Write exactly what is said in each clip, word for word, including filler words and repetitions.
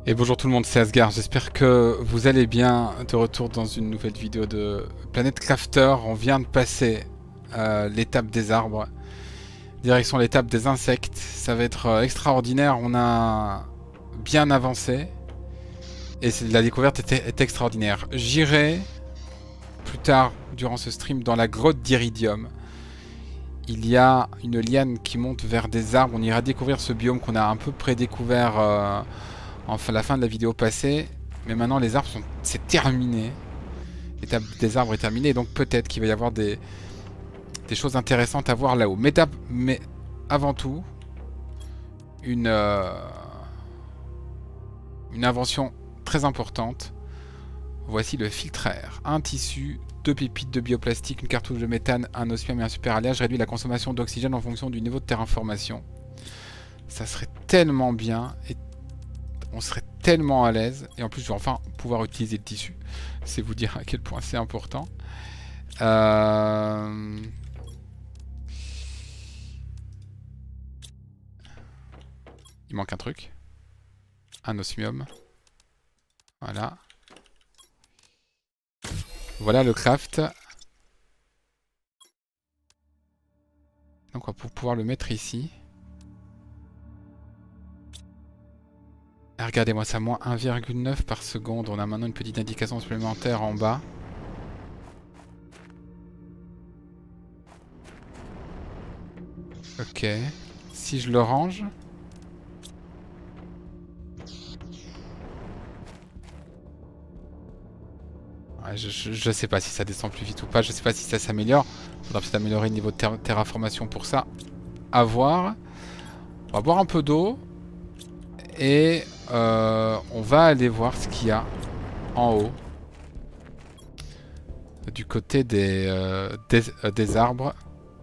Et bonjour tout le monde, c'est Asgard, j'espère que vous allez bien. De retour dans une nouvelle vidéo de Planet Crafter. On vient de passer euh, l'étape des arbres, direction l'étape des insectes. Ça va être euh, extraordinaire, on a bien avancé. Et la découverte était, est extraordinaire. J'irai plus tard, durant ce stream, dans la grotte d'Iridium. Il y a une liane qui monte vers des arbres, on ira découvrir ce biome qu'on a un peu prédécouvert... Euh, Enfin, la fin de la vidéo passée. Mais maintenant, les arbres sont... c'est terminé. L'étape des arbres est terminée. Donc peut-être qu'il va y avoir des... des choses intéressantes à voir là-haut. Mais, mais avant tout, une... Euh... une invention très importante. Voici le filtre à air. Un tissu, deux pépites de bioplastique, une cartouche de méthane, un osmium et un super alliage réduit la consommation d'oxygène en fonction du niveau de terraformation. Ça serait tellement bien et on serait tellement à l'aise. Et en plus, je vais enfin pouvoir utiliser le tissu. C'est vous dire à quel point c'est important. Euh... Il manque un truc. Un osmium. Voilà. Voilà le craft. Donc on va pouvoir le mettre ici. Regardez-moi ça, moins un virgule neuf par seconde. On a maintenant une petite indication supplémentaire en bas. Ok. Si je le range... Ouais, je, je, je sais pas si ça descend plus vite ou pas. Je sais pas si ça s'améliore. Faudra peut-être améliorer le niveau de ter terraformation pour ça. À voir. On va boire un peu d'eau. Et euh, on va aller voir ce qu'il y a en haut. Du côté des, euh, des, euh, des arbres.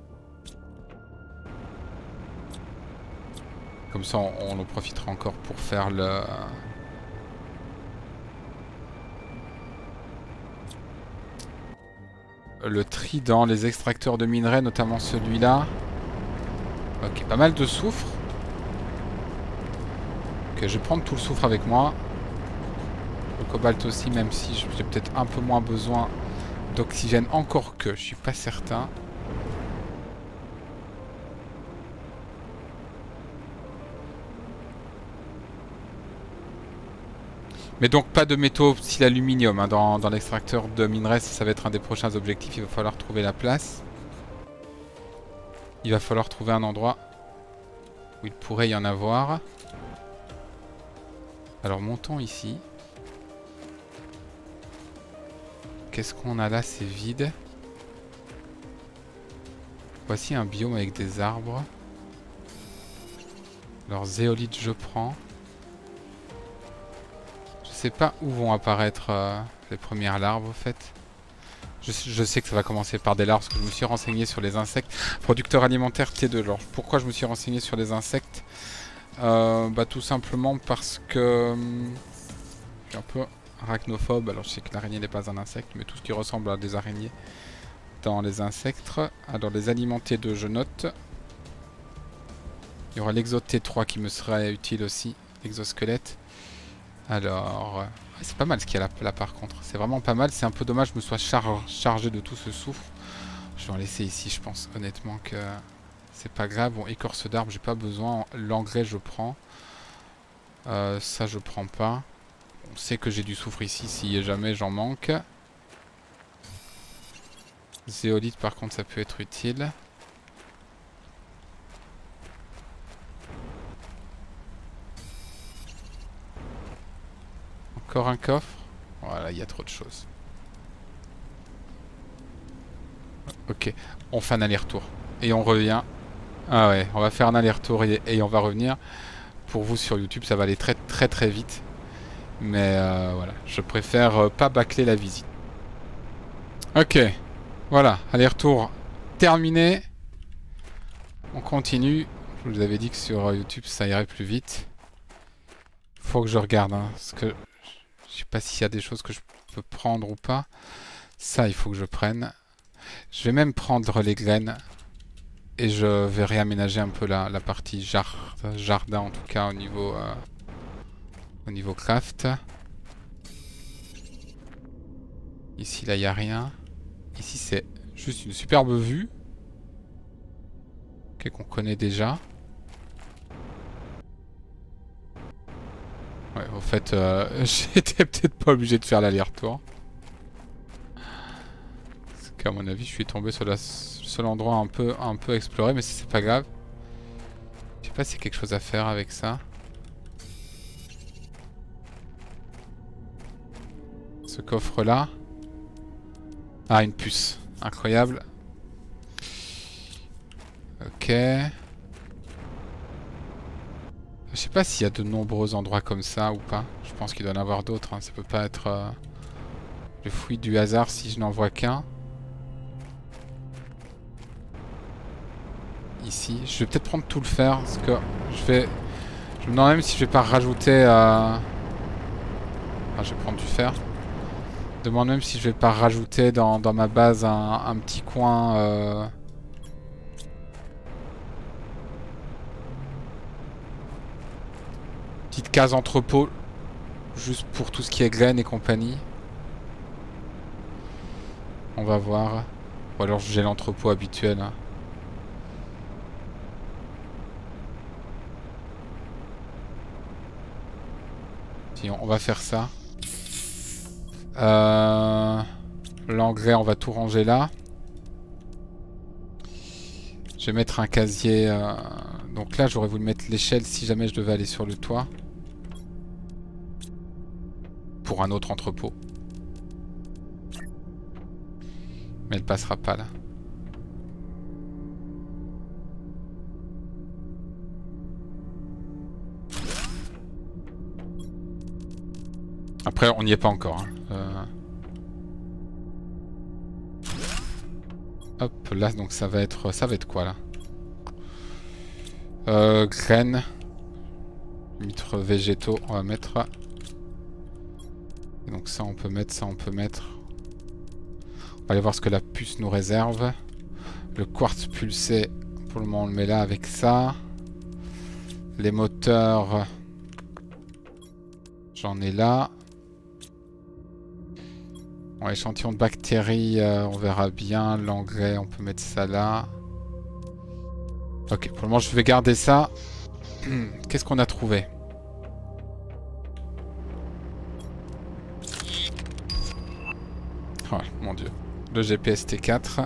Comme ça, on, on en profitera encore pour faire le... Le tri dans les extracteurs de minerais, notamment celui-là. Ok, pas mal de soufre. Ok, je vais prendre tout le soufre avec moi. Le cobalt aussi, même si j'ai peut-être un peu moins besoin d'oxygène. Encore que, je suis pas certain. Mais donc pas de métaux si l'aluminium hein, dans, dans l'extracteur de minerais, ça va être un des prochains objectifs. Il va falloir trouver la place. Il va falloir trouver un endroit où il pourrait y en avoir. Alors montons ici. Qu'est-ce qu'on a là? C'est vide. Voici un biome avec des arbres. Alors zéolite je prends. Je sais pas où vont apparaître euh, les premières larves au fait. Je, je sais que ça va commencer par des larves parce que je me suis renseigné sur les insectes. Producteur alimentaire T deux. Alors pourquoi je me suis renseigné sur les insectes? euh, Bah tout simplement parce que hum, je suis un peu arachnophobe. Alors je sais que l'araignée n'est pas un insecte, mais tout ce qui ressemble à des araignées dans les insectes. Alors les aliments T deux je note. Il y aura l'exo T trois qui me serait utile aussi. L'exosquelette. Alors, c'est pas mal ce qu'il y a là, là par contre. C'est vraiment pas mal. C'est un peu dommage que je me sois char chargé de tout ce soufre. Je vais en laisser ici, je pense honnêtement que c'est pas grave. Bon, écorce d'arbre, j'ai pas besoin. L'engrais, je prends. Euh, ça, je prends pas. On sait que j'ai du soufre ici si jamais j'en manque. Zéolite, par contre, ça peut être utile. Encore un coffre. Voilà, il y a trop de choses. Ok, on fait un aller-retour. Et on revient. Ah ouais, on va faire un aller-retour et, et on va revenir. Pour vous sur YouTube, ça va aller très très très vite. Mais euh, voilà, je préfère euh, pas bâcler la visite. Ok, voilà, aller-retour terminé. On continue. Je vous avais dit que sur YouTube, ça irait plus vite. Faut que je regarde, hein, parce que je sais pas s'il y a des choses que je peux prendre ou pas. Ça, il faut que je prenne. Je vais même prendre les graines. Et je vais réaménager un peu la, la partie jar, jardin, en tout cas au niveau... Euh... Au niveau craft. Ici, là, il n'y a rien. Ici, c'est juste une superbe vue. Ok, qu'on connaît déjà. Ouais, en fait, euh, j'étais peut-être pas obligé de faire l'aller-retour. Parce qu'à mon avis, je suis tombé sur la... le seul endroit un peu, un peu exploré, mais c'est pas grave. Je sais pas s'il y a quelque chose à faire avec ça. Ce coffre-là. Ah, une puce. Incroyable. Ok. Je sais pas s'il y a de nombreux endroits comme ça ou pas. Je pense qu'il doit y en avoir d'autres. Hein. Ça peut pas être euh, le fruit du hasard si je n'en vois qu'un. Ici. Je vais peut-être prendre tout le fer. Parce que je vais... Je me demande même si je vais pas rajouter... Euh... Enfin, je vais prendre du fer. Je me demande même si je vais pas rajouter dans, dans ma base un, un petit coin... Euh... Petite case entrepôt. Juste pour tout ce qui est graines et compagnie. On va voir. Ou alors j'ai l'entrepôt habituel. Hein. Si, on va faire ça. Euh, L'engrais, on va tout ranger là. Je vais mettre un casier. Euh, donc là, j'aurais voulu mettre l'échelle si jamais je devais aller sur le toit. Pour un autre entrepôt. Mais elle passera pas là. Après, on n'y est pas encore. Hein. Euh... Hop, là, donc ça va être... Ça va être quoi, là? euh, Graines. Mitres végétaux, on va mettre... Et donc ça, on peut mettre, ça, on peut mettre... On va aller voir ce que la puce nous réserve. Le quartz pulsé, pour le moment, on le met là avec ça. Les moteurs... J'en ai là. Bon, échantillon de bactéries, euh, on verra bien. L'engrais, on peut mettre ça là. Ok, pour le moment, je vais garder ça. Qu'est-ce qu'on a trouvé? Oh, mon dieu. Le G P S T quatre.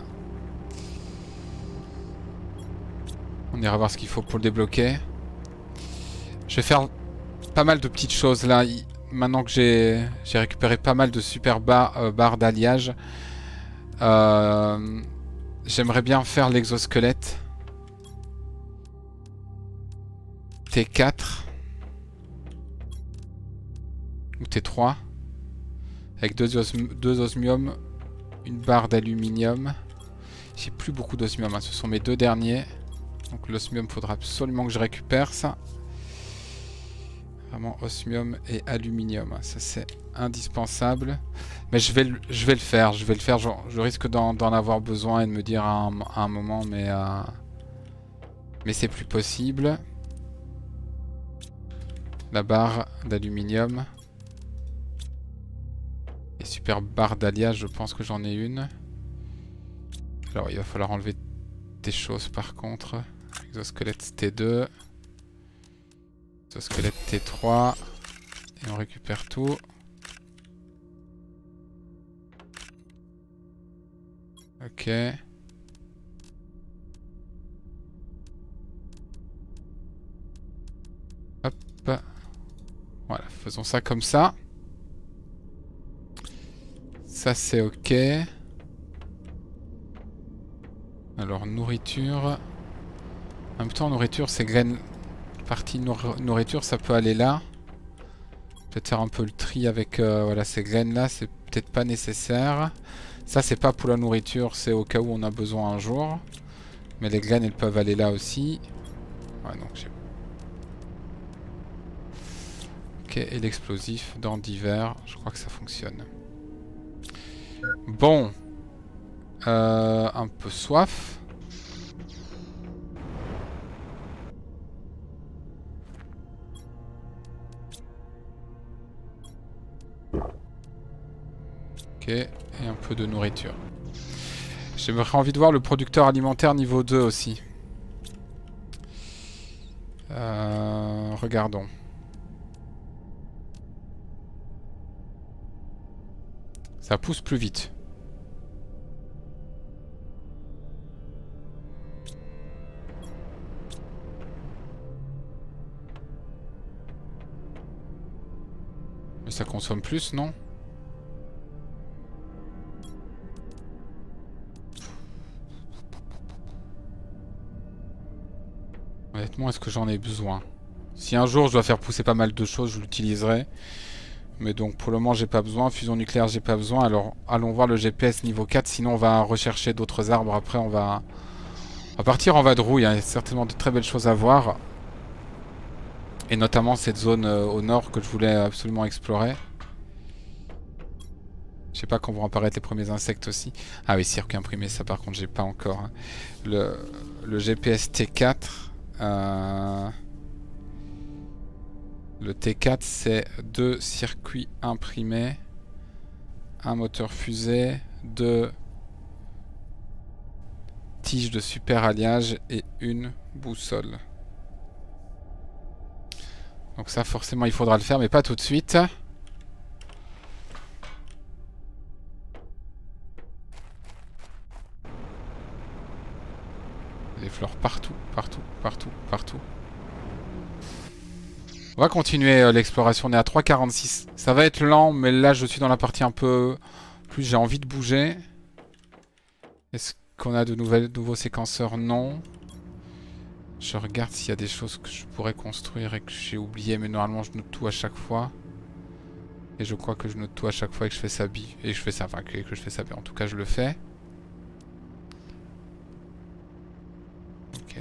On ira voir ce qu'il faut pour le débloquer. Je vais faire pas mal de petites choses là. Maintenant que j'ai j'ai récupéré pas mal de super bar, euh, barres d'alliage, euh, j'aimerais bien faire l'exosquelette T quatre ou T trois avec deux, os deux osmium, une barre d'aluminium. J'ai plus beaucoup d'osmium, hein. Ce sont mes deux derniers. Donc l'osmium, faudra absolument que je récupère ça. Vraiment osmium et aluminium, ça c'est indispensable. Mais je vais, le, je vais le faire, je vais le faire. Je, je risque d'en avoir besoin et de me dire à un, à un moment, mais euh, mais c'est plus possible. La barre d'aluminium. Et super barre d'alliage, je pense que j'en ai une. Alors il va falloir enlever des choses par contre. Exosquelette T deux. Exosquelette T trois. Et on récupère tout. Ok. Hop. Voilà, faisons ça comme ça. Ça c'est ok. Alors nourriture. En même temps nourriture c'est graines. Partie nour nourriture ça peut aller là. Peut-être faire un peu le tri avec euh, voilà, ces graines là. C'est peut-être pas nécessaire. Ça c'est pas pour la nourriture. C'est au cas où on a besoin un jour. Mais les graines elles peuvent aller là aussi. Ouais, donc j'ai... Ok, et l'explosif dans divers. Je crois que ça fonctionne. Bon. Euh, un peu soif. Ok, et un peu de nourriture. J'aimerais envie de voir le producteur alimentaire niveau deux aussi. Euh, regardons. Ça pousse plus vite. Mais ça consomme plus, non? Honnêtement, est-ce que j'en ai besoin? Si un jour je dois faire pousser pas mal de choses, je l'utiliserai. Mais donc pour le moment, j'ai pas besoin. Fusion nucléaire, j'ai pas besoin. Alors allons voir le G P S niveau quatre. Sinon, on va rechercher d'autres arbres. Après, on va... on va partir en vadrouille. Il y a certainement de très belles choses à voir. Et notamment cette zone euh, au nord que je voulais absolument explorer. Je sais pas quand vont apparaître les premiers insectes aussi. Ah oui, circuit imprimé, ça par contre j'ai pas encore. Hein. Le, le G P S T quatre. Euh... Le T quatre c'est deux circuits imprimés. Un moteur fusée. Deux tiges de super alliage et une boussole. Donc ça forcément il faudra le faire mais pas tout de suite. Des fleurs partout, partout, partout, partout. On va continuer euh, l'exploration, on est à trois quarante-six. Ça va être lent mais là je suis dans la partie un peu plus j'ai envie de bouger. Est-ce qu'on a de nouvelles, nouveaux séquenceurs? Non. Je regarde s'il y a des choses que je pourrais construire et que j'ai oublié, mais normalement je note tout à chaque fois. Et je crois que je note tout à chaque fois et que je fais ça bi. Et que je fais ça, enfin que, que je fais ça bien. En tout cas je le fais. Ok.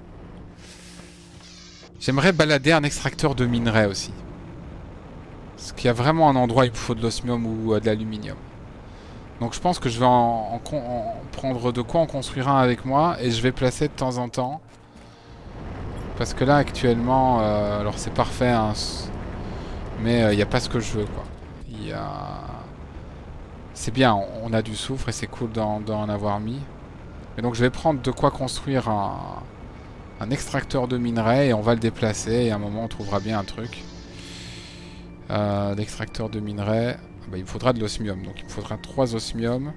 J'aimerais balader un extracteur de minerais aussi. Parce qu'il y a vraiment un endroit où il me faut de l'osmium ou de l'aluminium. Donc je pense que je vais en, en, en prendre de quoi en construire un avec moi. Et je vais placer de temps en temps. Parce que là actuellement, euh, alors c'est parfait, hein, mais il euh, n'y a pas ce que je veux quoi. Il y a... C'est bien, on, on a du soufre et c'est cool d'en en avoir mis. Et donc je vais prendre de quoi construire un, un extracteur de minerais et on va le déplacer et à un moment on trouvera bien un truc. Euh, L'extracteur de minerais, bah, il me faudra de l'osmium, donc il me faudra trois osmium.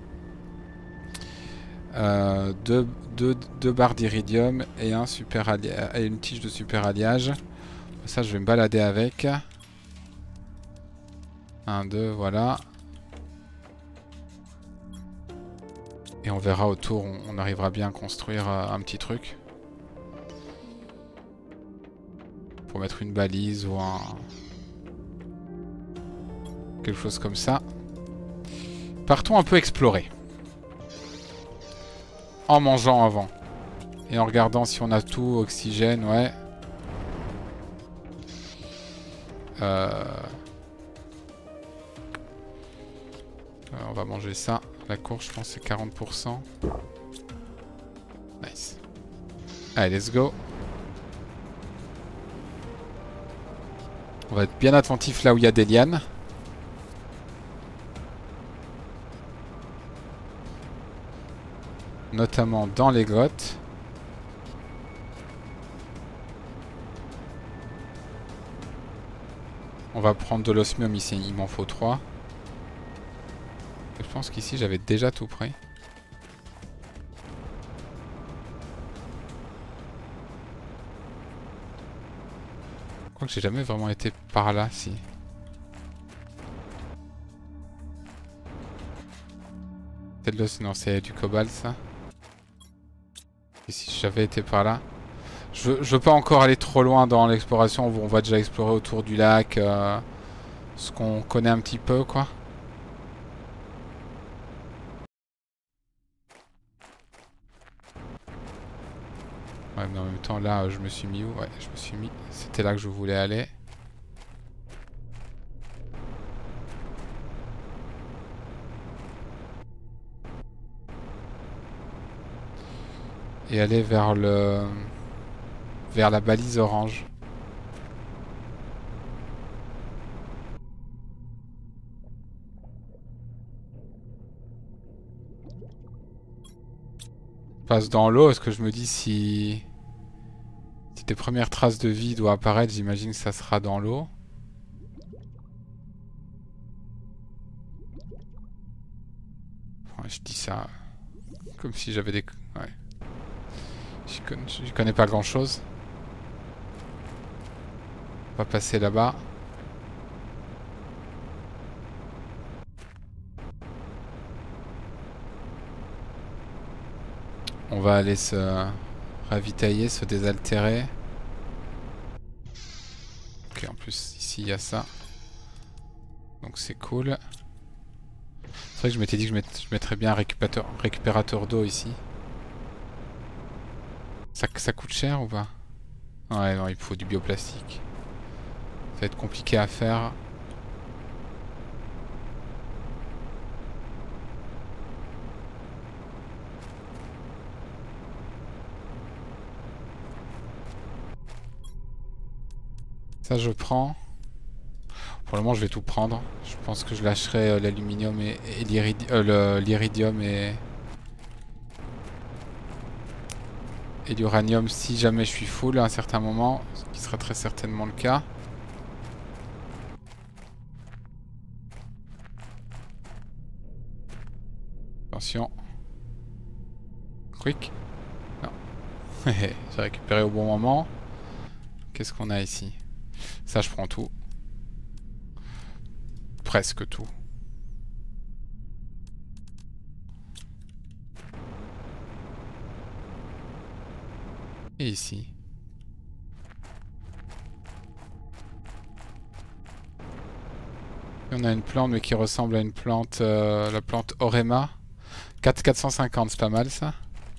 Euh, deux, deux, deux barres d'iridium et un super et une tige de super alliage. Ça je vais me balader avec. Un, deux, voilà. Et on verra autour, on, on arrivera bien à construire euh, un petit truc. Pour mettre une balise ou un... quelque chose comme ça. Partons un peu explorer. En mangeant avant. Et en regardant si on a tout, oxygène, ouais. Euh... On va manger ça. La courge, je pense, c'est quarante pour cent. Nice. Allez, let's go. On va être bien attentif là où il y a des lianes. Notamment dans les grottes. On va prendre de l'osmium ici, il m'en faut trois. Je pense qu'ici j'avais déjà tout pris. Je crois que j'ai jamais vraiment été par là, si. C'est de l'os, non, c'est du cobalt ça. Et si j'avais été par là. Je veux, je veux pas encore aller trop loin dans l'exploration, on va déjà explorer autour du lac. Euh, ce qu'on connaît un petit peu, quoi. Ouais, mais en même temps, là, je me suis mis où? Ouais, je me suis mis... C'était là que je voulais aller. Et aller vers le... vers la balise orange. passe dans l'eau, est-ce que je me dis si... Si des premières traces de vie doivent apparaître, j'imagine que ça sera dans l'eau. Ouais, je dis ça comme si j'avais des... Ouais. J'y connais, j'y connais pas grand-chose. On va passer là-bas. On va aller se ravitailler, se désaltérer. Ok, en plus, ici, il y a ça. Donc c'est cool. C'est vrai que je m'étais dit que je, mett... je mettrais bien un récupérateur, récupérateur d'eau ici. Ça, ça coûte cher ou pas? Ouais, non, il faut du bioplastique. Ça va être compliqué à faire. Ça, je prends. Pour le moment, je vais tout prendre. Je pense que je lâcherai euh, l'aluminium et, et l'iridium et... et l'uranium si jamais je suis full à un certain moment, ce qui sera très certainement le cas. Attention. Quick. Non. J'ai récupéré au bon moment. Qu'est-ce qu'on a ici? Ça, je prends tout. Presque tout. Et ici. Et on a une plante mais qui ressemble à une plante, euh, la plante Orema. quatre quatre cent cinquante, c'est pas mal ça.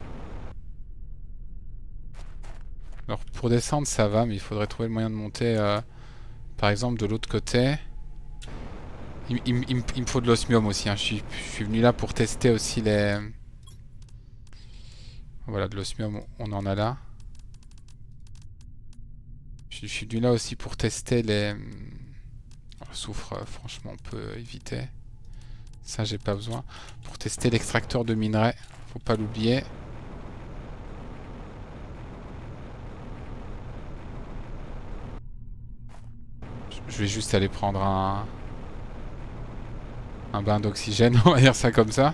Alors pour descendre ça va, mais il faudrait trouver le moyen de monter euh, par exemple de l'autre côté. Il, il, il, il me faut de l'osmium aussi, hein. je, suis, je suis venu là pour tester aussi les... Voilà, de l'osmium on en a là. Je, je suis venu là aussi pour tester les... Le soufre, euh, franchement on peut éviter. Ça j'ai pas besoin. Pour tester l'extracteur de minerais, faut pas l'oublier. Je vais juste aller prendre un... Un bain d'oxygène, on va dire ça comme ça.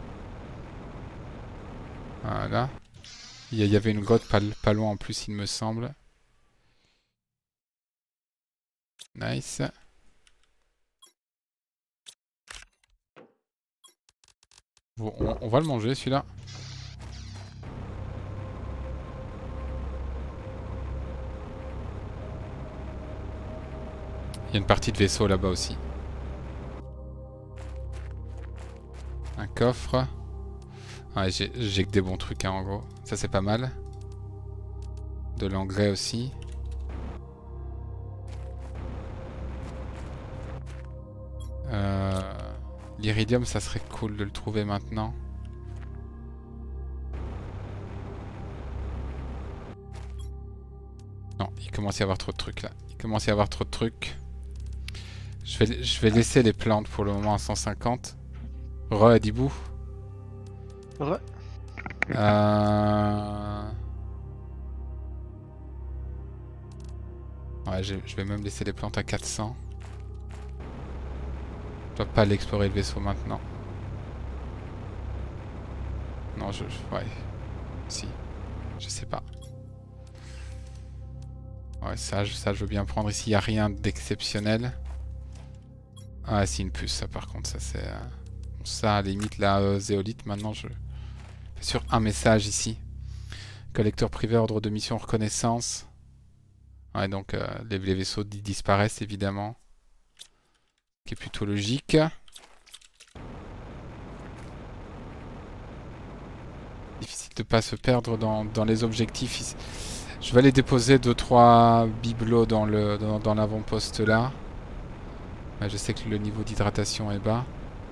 Voilà. Il y avait une grotte pas, pas loin en plus il me semble. Nice. Bon, on, on va le manger celui-là. Il y a une partie de vaisseau là-bas aussi. Un coffre. Ouais, j'ai que des bons trucs hein, en gros. Ça c'est pas mal. De l'engrais aussi. Euh, L'iridium ça serait cool de le trouver maintenant. Non, il commence à y avoir trop de trucs là. Il commence à y avoir trop de trucs. Je vais, je vais laisser les plantes pour le moment à cent cinquante. Re Adibou. Re. Euh... Ouais, je vais même laisser les plantes à quatre cents. Je dois pas l'explorer le vaisseau maintenant. Non, je... je ouais. Si. Je sais pas. Ouais, ça, je, ça je veux bien prendre ici. Il n'y a rien d'exceptionnel. Ah, si, une puce, ça par contre, ça c'est... Euh... Bon, ça, à la limite, la euh, zéolite, maintenant je... fais sur un message ici. Collecteur privé, ordre de mission, reconnaissance. Ouais, donc euh, les, les vaisseaux disparaissent évidemment. Ce qui est plutôt logique. Difficile de pas se perdre dans, dans les objectifs. Je vais aller déposer deux trois bibelots dans le dans, dans l'avant-poste là. Ouais, je sais que le niveau d'hydratation est bas.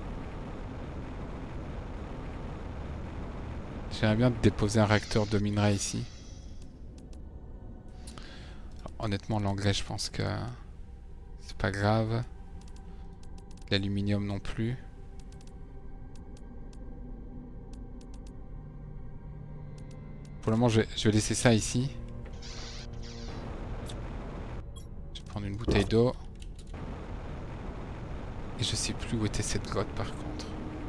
J'aimerais bien déposer un réacteur de minerais ici. Alors, honnêtement, l'engrais, je pense que c'est pas grave. L'aluminium non plus. Pour le moment, je vais, je vais laisser ça ici. Je vais prendre une bouteille d'eau. Et je sais plus où était cette grotte par contre.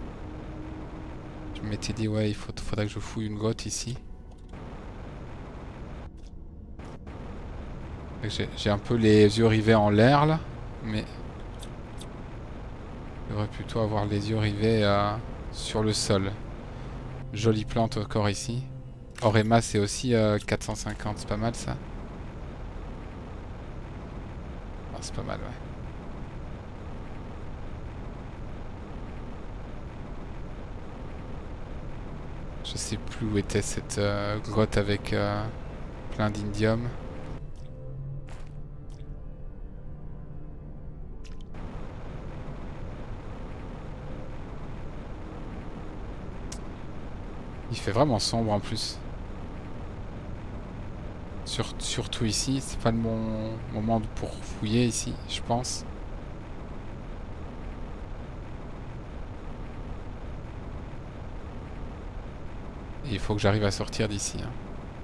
Je m'étais dit, ouais, il faut, faudrait que je fouille une grotte ici. J'ai un peu les yeux rivés en l'air là, mais je devrais plutôt avoir les yeux rivés euh, sur le sol. Jolie plante encore ici. Orema c'est aussi euh, quatre cent cinquante, c'est pas mal ça. Ah, c'est pas mal, ouais. Je sais plus où était cette euh, grotte avec euh, plein d'indium. Il fait vraiment sombre en plus. Sur, surtout ici, c'est pas le bon moment pour fouiller ici, je pense. Et il faut que j'arrive à sortir d'ici. Hein.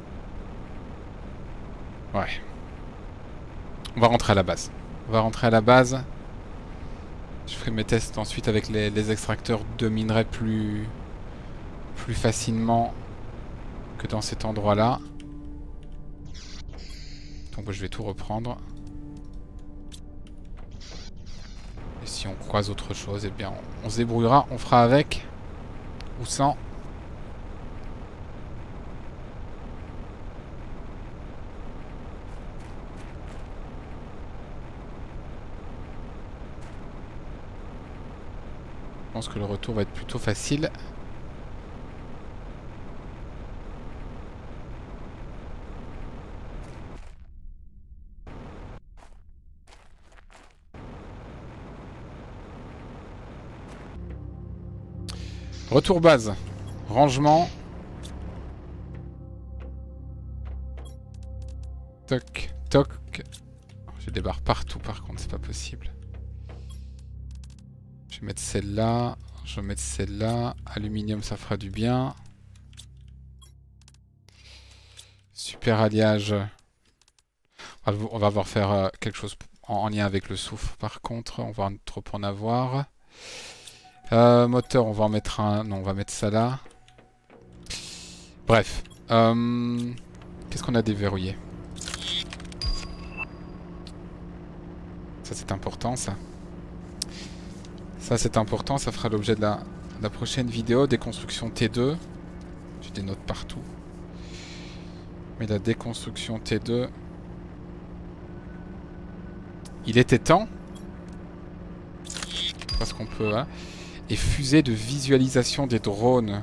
Ouais. On va rentrer à la base. On va rentrer à la base. Je ferai mes tests ensuite avec les, les extracteurs de minerais plus... plus facilement que dans cet endroit-là. Donc je vais tout reprendre. Et si on croise autre chose, eh bien on, on se débrouillera, on fera avec ou sans. Je pense que le retour va être plutôt facile. Retour base. Rangement. Toc, toc. J'ai des barres partout par contre, c'est pas possible. Je vais mettre celle-là. Je vais mettre celle-là. Aluminium, ça fera du bien. Super alliage. On va devoir faire euh, quelque chose en, en lien avec le soufre par contre. On va trop en avoir. Euh, moteur, on va en mettre un... Non, on va mettre ça là. Bref. Euh... Qu'est-ce qu'on a déverrouillé? Ça, c'est important, ça. Ça, c'est important. Ça fera l'objet de la, de la prochaine vidéo. Déconstruction T deux. J'ai des notes partout. Mais la déconstruction T deux... Il était temps. Parce qu'on peut... Hein. Et fusée de visualisation des drones.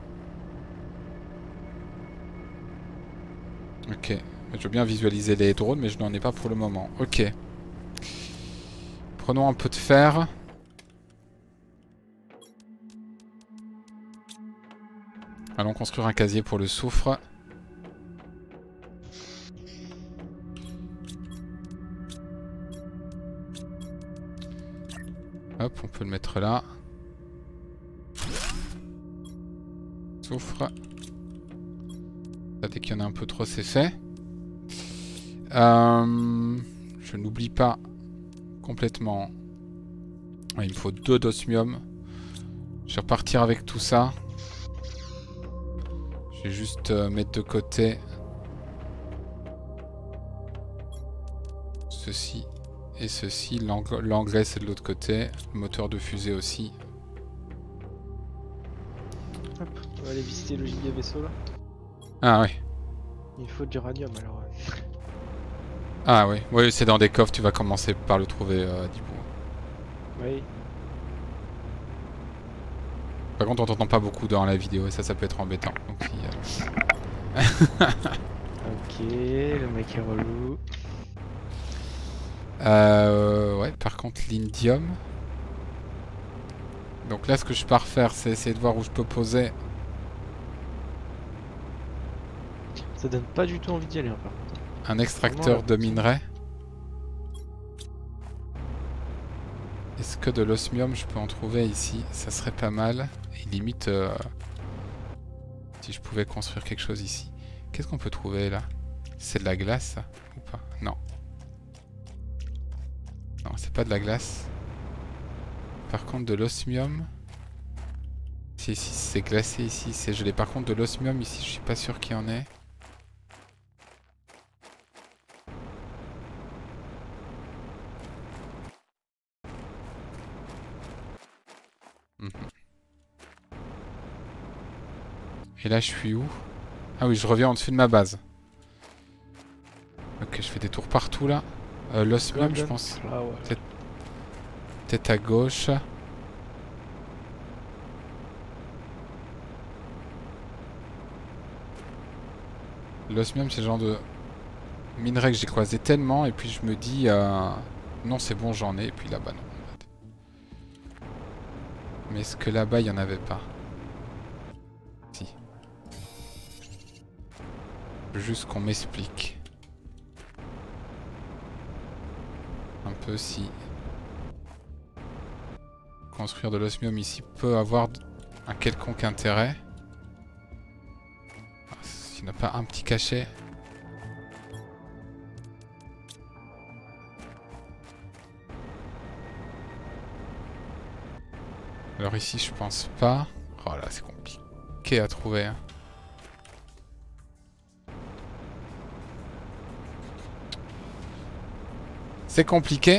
Ok. Je veux bien visualiser les drones, mais je n'en ai pas pour le moment. Ok. Prenons un peu de fer. Allons construire un casier pour le soufre. Hop, on peut le mettre là. Soufre. Là, dès qu'il y en a un peu trop, c'est fait. Euh, je n'oublie pas complètement. Ouais, il me faut deux d'osmium. Je vais repartir avec tout ça. Je vais juste euh, mettre de côté ceci et ceci. L'engrais, c'est de l'autre côté. Le moteur de fusée aussi. Hop, on va aller visiter le giga vaisseau là. Ah oui. Il faut de l'uranium alors. Ouais. Ah oui, oui, c'est dans des coffres, tu vas commencer par le trouver, euh, Dibou. Oui. Par contre, on t'entend pas beaucoup dans la vidéo et ça, ça peut être embêtant. Donc, si, euh... Ok, le mec est relou. Euh, ouais, par contre, l'indium. Donc là, ce que je pars faire, c'est essayer de voir où je peux poser. Ça donne pas du tout envie d'y aller, hein, par contre. Un extracteur de minerais. Est-ce que de l'osmium, je peux en trouver ici? Ça serait pas mal. Et limite, euh, si je pouvais construire quelque chose ici. Qu'est-ce qu'on peut trouver là? C'est de la glace ça? Ou pas? Non. Non, c'est pas de la glace. Par contre, de l'osmium. Si, si, c'est glacé ici, c'est gelé. Par contre, de l'osmium ici, je suis pas sûr qu'il y en ait. Mmh. Et là, je suis où? Ah oui, je reviens en dessus de ma base. Ok, je fais des tours partout là. Euh, l'osmium, je pense. Peut-être peut-être à gauche. L'osmium, c'est le genre de minerai que j'ai croisé tellement, et puis je me dis, euh, non, c'est bon, j'en ai, et puis là-bas, non. En fait. Mais est-ce que là-bas, il n'y en avait pas? Si. Juste qu'on m'explique. Un peu si... Construire de l'osmium ici peut avoir un quelconque intérêt. S'il n'y a pas un petit cachet. Alors ici je pense pas. Oh là c'est compliqué à trouver. Hein. C'est compliqué.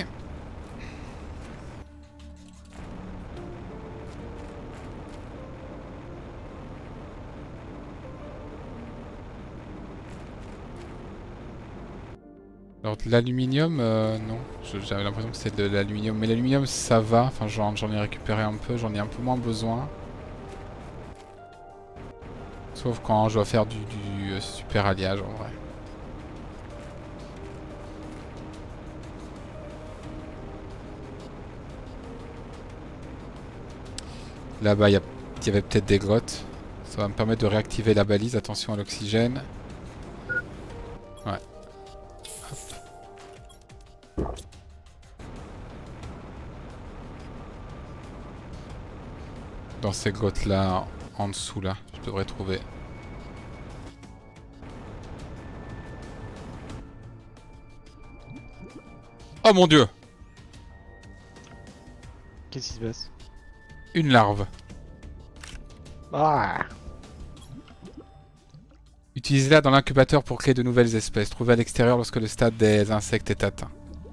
Alors de l'aluminium, euh, non. J'avais l'impression que c'était de l'aluminium. Mais l'aluminium ça va. Enfin j'en ai récupéré un peu. J'en ai un peu moins besoin. Sauf quand je dois faire du, du euh, super alliage en vrai. Là-bas il y, y avait peut-être des grottes. Ça va me permettre de réactiver la balise. Attention à l'oxygène. Ouais. Dans ces grottes là, en dessous là, je devrais trouver. Oh mon dieu! Qu'est-ce qui se passe? Une larve. Ah! Utilisez-la dans l'incubateur pour créer de nouvelles espèces. Trouvez à l'extérieur lorsque le stade des insectes est atteint.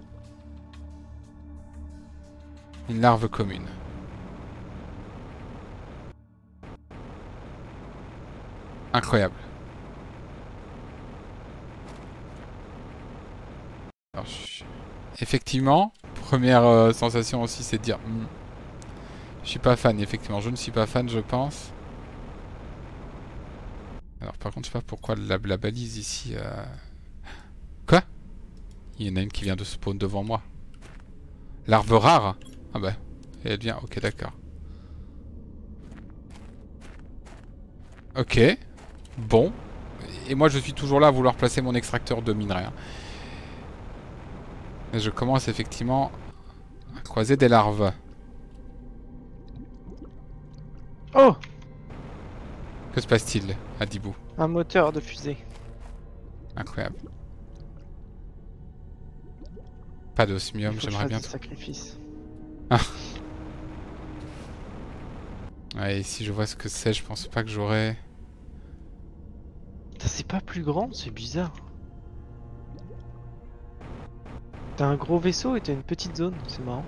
Une larve commune. Incroyable. Alors, je... Effectivement, première euh, sensation aussi, c'est de dire... Hmm, je suis pas fan, effectivement. Je ne suis pas fan, je pense. Alors, par contre, je sais pas pourquoi la, la balise ici... Euh... Quoi? Il y en a une qui vient de spawn devant moi. Larve rare? Ah bah, elle vient... Ok, d'accord. Ok. Bon. Et moi, je suis toujours là à vouloir placer mon extracteur de minerai. Hein. Et je commence effectivement à croiser des larves. Oh! Que se passe-t-il à Dibou? Un moteur de fusée. Incroyable. Pas d'osmium, j'aimerais bien... Sacrifice. Ah. Ouais, et si je vois ce que c'est, je pense pas que j'aurais... C'est pas plus grand, c'est bizarre. T'as un gros vaisseau et t'as une petite zone, c'est marrant.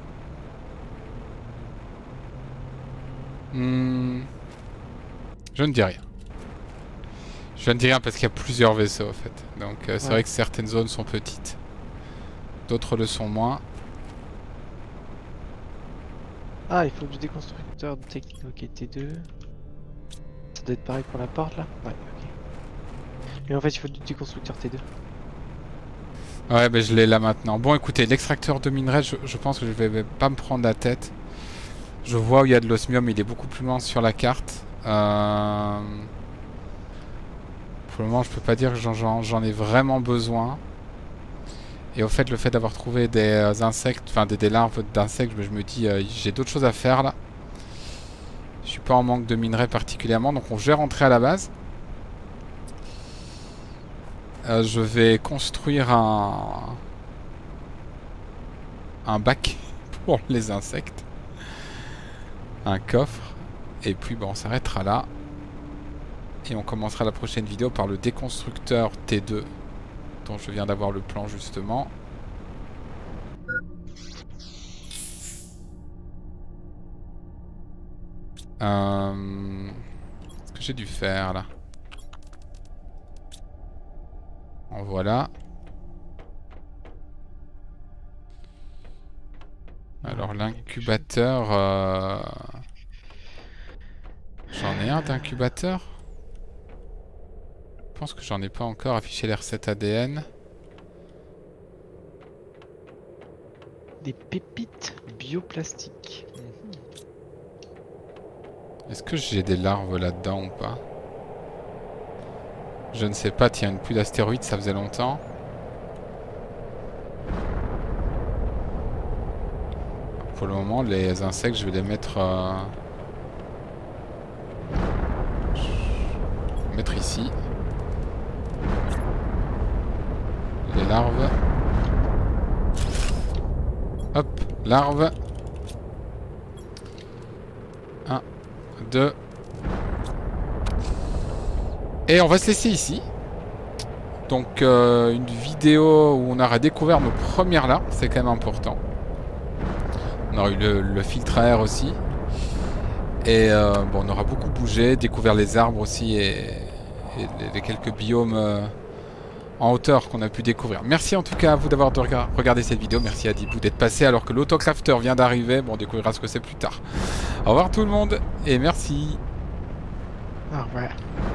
Hmm. Je ne dis rien. Je ne dis rien parce qu'il y a plusieurs vaisseaux en fait. Donc euh, c'est Ouais. vrai que certaines zones sont petites. D'autres le sont moins. Ah, il faut du déconstructeur de technique. Ok, T deux. Ça doit être pareil pour la porte là? Ouais, ok. Mais en fait, il faut du déconstructeur T deux. Ouais, ben je l'ai là maintenant. Bon, écoutez, l'extracteur de minerai, je, je pense que je vais pas me prendre la tête. Je vois où il y a de l'osmium, il est beaucoup plus loin sur la carte. Euh... Pour le moment, je peux pas dire que j'en ai vraiment besoin. Et au fait, le fait d'avoir trouvé des euh, insectes, enfin des, des larves d'insectes, je me dis, euh, j'ai d'autres choses à faire là. Je suis pas en manque de minerai particulièrement, donc on, je vais rentrer à la base. euh, je vais construire un... un bac pour les insectes. Un coffre. Et puis bon, on s'arrêtera là. Et on commencera la prochaine vidéo par le déconstructeur T deux, dont je viens d'avoir le plan justement. Euh... Qu'est-ce que j'ai dû faire là? En voilà. Alors l'incubateur... Euh... J'en ai un d'incubateur? Je pense que j'en ai pas encore. Affiché les recettes A D N. Des pépites bioplastiques. Est-ce que j'ai des larves là-dedans ou pas? Je ne sais pas. Tiens, une pluie d'astéroïdes, ça faisait longtemps. Pour le moment, les insectes, je vais les mettre... Euh... Je vais les mettre ici. Les larves. Hop, larves. un, deux. Et on va se laisser ici. Donc euh, une vidéo où on aura découvert nos premières larves, c'est quand même important. On aura eu le, le filtre à air aussi. Et euh, bon, on aura beaucoup bougé, découvert les arbres aussi et, et les, les quelques biomes euh, en hauteur qu'on a pu découvrir. Merci en tout cas à vous d'avoir regardé cette vidéo. Merci à Dibou d'être passé alors que l'autocrafter vient d'arriver. Bon, on découvrira ce que c'est plus tard. Au revoir tout le monde et merci. Au revoir.